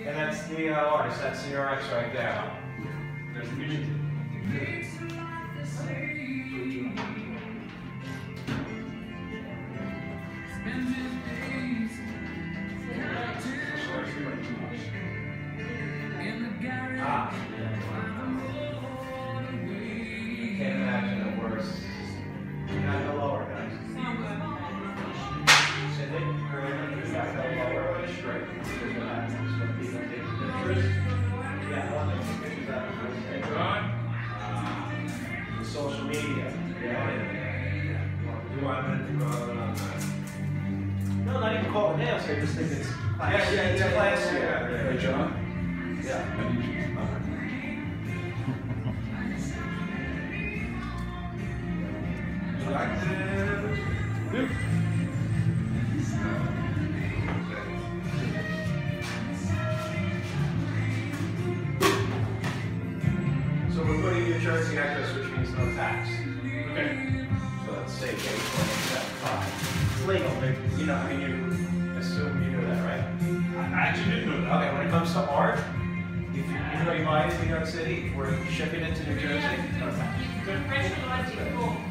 And that's the artist, that's Sr.X right there. There's the music. Ah. I can't imagine a worse. You gotta go lower, guys. Cindy, you gotta go lower or straight. Here's what happens. When people take pictures, yeah, I want to take pictures out of the social media. Yeah. Do I meant to go out on that? No, not even call it nails. I just think it's classy. Yeah, It's classy. Hey, John? Yeah. So we're putting New Jersey address, which means no tax. Okay. So let's say J 2075. It's legal, but you know, I mean, you assume you know that, right? I actually didn't know that. Okay, when it comes to art, if you, even though you buy it in New York City, we're shipping it to New Jersey, no tax. Fresh and cool.